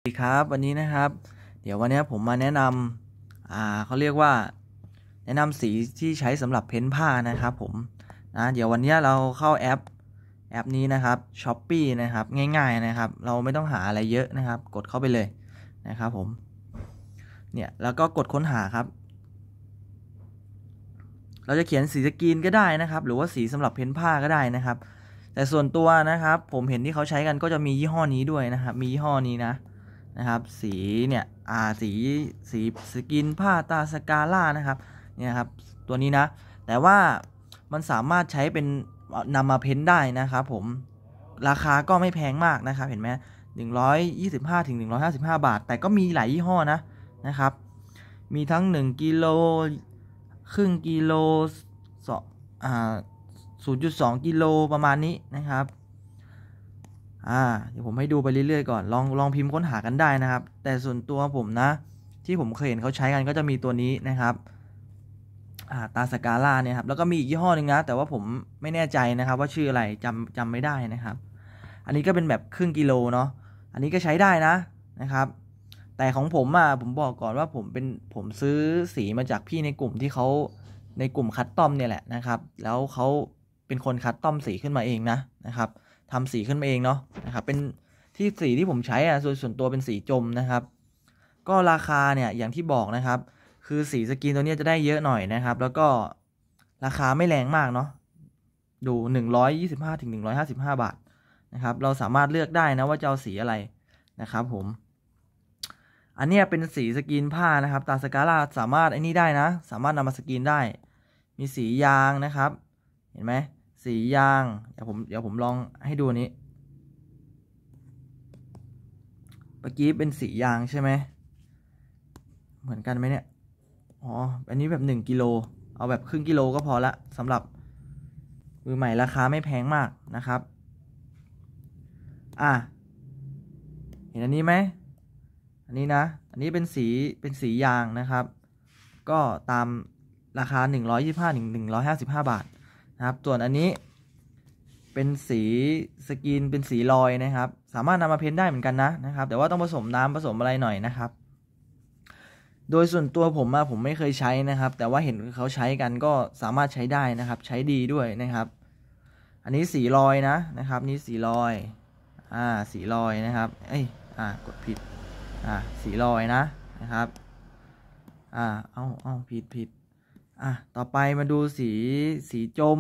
สวัสดีครับวันนี้นะครับเดี๋ยววันนี้ผมมาแนะนำเขาเรียกว่าแนะนำสีที่ใช้สำหรับเพ้นผ้านะครับผมเดี๋ยววันนี้เราเข้าแอปนี้นะครับ Shopee นะครับง่ายๆนะครับเราไม่ต้องหาอะไรเยอะนะครับกดเข้าไปเลยนะครับผมเนี่ยแล้วก็กดค้นหาครับเราจะเขียนสีสกรีนก็ได้นะครับหรือว่าสีสำหรับเพ้นผ้าก็ได้นะครับแต่ส่วนตัวนะครับผมเห็นที่เขาใช้กันก็จะมียี่ห้อนี้ด้วยนะครับมียี่ห้อนี้นะครับสีเนี่ยสีสกินผ้าตาสกาล่านะครับเนี่ยครับตัวนี้นะแต่ว่ามันสามารถใช้เป็นนำมาเพ้นได้นะครับผมราคาก็ไม่แพงมากนะครับเห็นไหม125 ถึง 155 บาทแต่ก็มีหลายยี่ห้อนะครับมีทั้ง1กิโลครึ่งกิโล0.2 กิโลประมาณนี้นะครับเดี๋ยวผมให้ดูไปเรื่อยๆก่อนลองพิมพ์ค้นหากันได้นะครับแต่ส่วนตัวผมนะที่ผมเคยเห็นเขาใช้กันก็จะมีตัวนี้นะครับตาสกาล่าเนี่ยครับแล้วก็มีอีกยี่ห้อหนึ่งนะแต่ว่าผมไม่แน่ใจนะครับว่าชื่ออะไรจำไม่ได้นะครับอันนี้ก็เป็นแบบครึ่งกิโลเนาะอันนี้ก็ใช้ได้นะครับแต่ของผมผมบอกก่อนว่าผมซื้อสีมาจากพี่ในกลุ่มที่เขาในกลุ่มคัสตอมเนี่ยแหละนะครับแล้วเขาเป็นคนคัสตอมสีขึ้นมาเองนะครับทำสีขึ้นมาเองเนาะนะครับเป็นที่สีที่ผมใช้ส่วนตัวเป็นสีจมนะครับก็ราคาเนี่ยอย่างที่บอกนะครับคือสีสกรีนตัวนี้จะได้เยอะหน่อยนะครับแล้วก็ราคาไม่แรงมากเนาะดู125 ถึง 155 บาทนะครับเราสามารถเลือกได้นะว่าจะเอาสีอะไรนะครับผมอันนี้เป็นสีสกรีนผ้านะครับตาสกาล่าสามารถนี้ได้นะสามารถนำมาสกรีนได้มีสียางนะครับเห็นไหมสียางเดี๋ยวผมลองให้ดูนี้เมื่อกี้เป็นสียางใช่ไหมเหมือนกันไหมเนี่ยอันนี้แบบ1กิโลเอาแบบครึ่งกิโลก็พอละสำหรับมือใหม่ราคาไม่แพงมากนะครับเห็นอันนี้ไหมอันนี้นะอันนี้เป็นสียางนะครับก็ตามราคา125 ถึง 155 บาทนะครับส่วนอันนี้เป็นสีสกรีนเป็นสีลอยนะครับสามารถนำมาเพ้นได้เหมือนกันนะครับแต่ว่าต้องผสมน้ำผสมอะไรหน่อยนะครับโดยส่วนตัวผมไม่เคยใช้นะครับแต่ว่าเห็นเขาใช้กันก็สามารถใช้ได้นะครับใช้ดีด้วยนะครับอันนี้สีลอยนะครับนี่สีลอยสีลอยนะครับกดผิดสีลอยนะครับเอาผิดต่อไปมาดูสีจม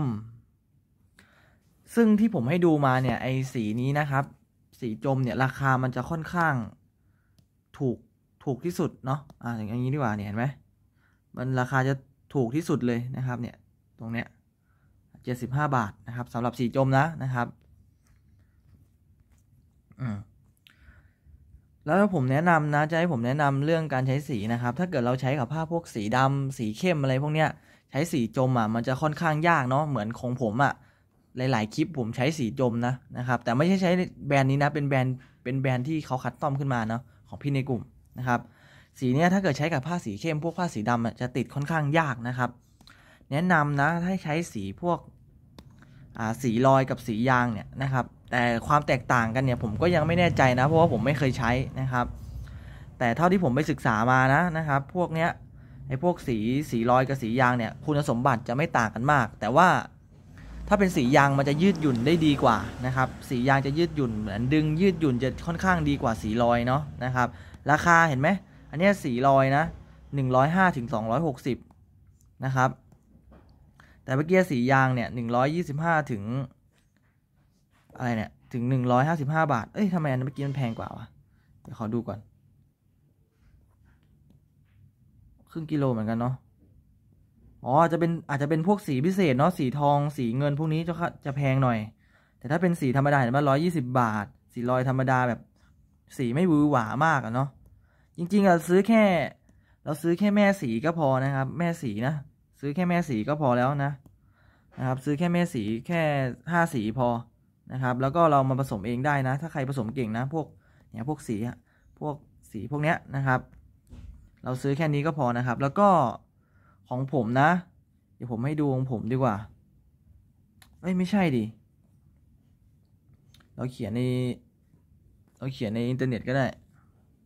ซึ่งที่ผมให้ดูมาเนี่ยไอสีนี้นะครับสีจมเนี่ยราคามันจะค่อนข้างถูกที่สุดเนาะอย่างนี้ดีกว่าเนี่ยเห็นไหมมันราคาจะถูกที่สุดเลยนะครับเนี่ยตรงเนี้ย75 บาทนะครับสำหรับสีจมนะครับแล้วผมแนะนำจะให้ผมแนะนำเรื่องการใช้สีนะครับถ้าเกิดเราใช้กับผ้าพวกสีดำสีเข้มอะไรพวกเนี้ยใช้สีจมมันจะค่อนข้างยากเนาะเหมือนของผมหลายๆคลิปผมใช้สีจมนะครับแต่ไม่ใช่ใช้แบรนด์นี้นะเป็นแบรนด์ที่เขาคัสตอมขึ้นมาเนาะของพี่ในกลุ่มนะครับสีเนี้ยถ้าเกิดใช้กับผ้าสีเข้มพวกผ้าสีดำจะติดค่อนข้างยากนะครับแนะนำให้ใช้สีพวกสีลอยกับสียางเนี่ยนะครับแต่ความแตกต่างกันเนี่ยผมก็ยังไม่แน่ใจนะเพราะว่าผมไม่เคยใช้นะครับแต่เท่าที่ผมไปศึกษามานะครับพวกเนี้ยพวกสีลอยกับสียางเนี่ยคุณสมบัติจะไม่ต่างกันมากแต่ว่าถ้าเป็นสียางมันจะยืดหยุ่นได้ดีกว่านะครับสียางจะยืดหยุ่นเหมือนดึงยืดหยุ่นจะค่อนข้างดีกว่าสีลอยเนาะนะครับราคาเห็นไหมอันนี้สีลอยนะ105 ถึง 260นะครับแต่เมื่อกี้สียางเนี่ย125 ถึงอะไรเนี่ยถึง155 บาททำไมอันเมื่อกี้มันแพงกว่าวะเดี๋ยวขอดูก่อนครึ่งกิโลเหมือนกันเนาะอาจจะเป็นพวกสีพิเศษเนาะสีทองสีเงินพวกนี้จะแพงหน่อยแต่ถ้าเป็นสีธรรมดาเห็นไหม120 บาทสีลอยธรรมดาแบบสีไม่หวือหวามากเนาะจริงๆเราซื้อแค่แม่สีก็พอนะครับแม่สีซื้อแค่แม่สีก็พอแล้วนะครับซื้อแค่แม่สีแค่5 สีพอนะครับแล้วก็เรามาผสมเองได้นะถ้าใครผสมเก่งนะพวกสีพวกเนี้ยนะครับเราซื้อแค่นี้ก็พอนะครับแล้วก็ของผมเดี๋ยวผมให้ดูของผมดีกว่าไม่ใช่ดิเราเขียนในอินเทอร์เน็ตก็ได้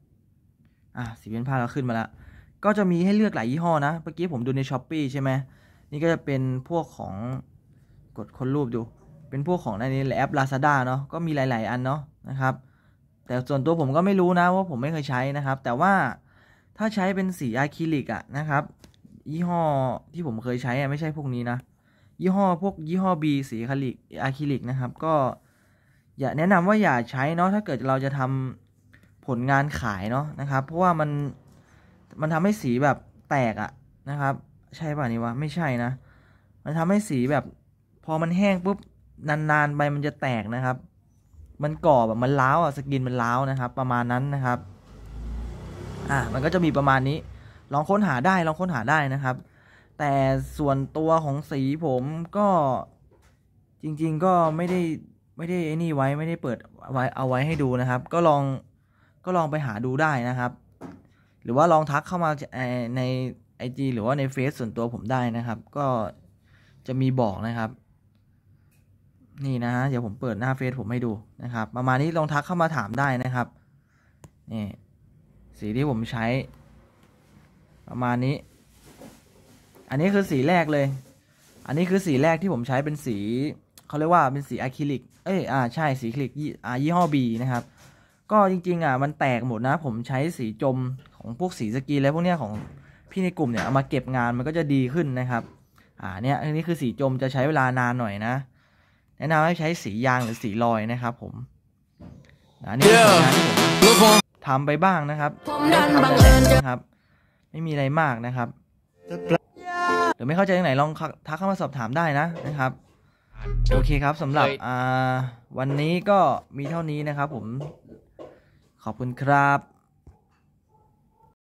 สีเพ้นผ้าเราขึ้นมาแล้วก็จะมีให้เลือกหลายยี่ห้อนะเมื่อกี้ผมดูใน Shopee ใช่ไหมนี่ก็จะเป็นพวกของกดค้นรูปดูเป็นพวกของในแอป Lazada เนาะก็มีหลายๆอันเนาะนะครับแต่ส่วนตัวผมก็ไม่รู้นะว่าผมไม่เคยใช้นะครับแต่ว่าถ้าใช้เป็นสีอะคริลิกนะครับยี่ห้อที่ผมเคยใช้ไม่ใช่พวกนี้นะยี่ห้อ B สีอะคริลิกนะครับก็อย่าแนะนำว่าอย่าใช้เนาะถ้าเกิดเราจะทำผลงานขายเนาะนะครับเพราะว่ามันทำให้สีแบบแตกนะครับใช่ป่ะนี่วะไม่ใช่นะมันทำให้สีแบบพอมันแห้งปุ๊บนานๆไปมันจะแตกนะครับมันก่อแบบมันร้าวสกินมันร้าวนะครับประมาณนั้นนะครับมันก็จะมีประมาณนี้ลองค้นหาได้นะครับแต่ส่วนตัวของสีผมก็จริงๆก็ไม่ได้ไอ้นี่ไว้ไม่ได้เปิดไว้เอาไว้ให้ดูนะครับก็ลองไปหาดูได้นะครับหรือว่าลองทักเข้ามาใน IG หรือว่าในเฟซส่วนตัวผมได้นะครับก็จะมีบอกนะครับนี่นะฮะเดี๋ยวผมเปิดหน้าเฟซผมให้ดูนะครับประมาณนี้ลองทักเข้ามาถามได้นะครับนี่สีที่ผมใช้ประมาณนี้อันนี้คือสีแรกเลยอันนี้คือสีแรกที่ผมใช้เป็นสีเขาเรียกว่าเป็นสีอะคริลิกใช่สีอะคริลิกยี่ห้อ B นะครับก็จริงๆมันแตกหมดนะผมใช้สีจมของพวกสีสกรีนแล้วพวกเนี้ยของพี่ในกลุ่มเนี่ยเอามาเก็บงานมันก็จะดีขึ้นนะครับเนี่ยอันนี้คือสีจมจะใช้เวลานานหน่อยนะแนะนำให้ใช้สียางหรือสีลอยนะครับผมนี่คือผลงานที่ผมทำไปบ้างนะครับได้ทำนะครับไม่มีอะไรมากนะครับหรือไม่เข้าใจตรงไหนลองทักเข้ามาสอบถามได้นะครับโอเคครับสำหรับวันนี้ก็มีเท่านี้นะครับผมขอบคุณครับ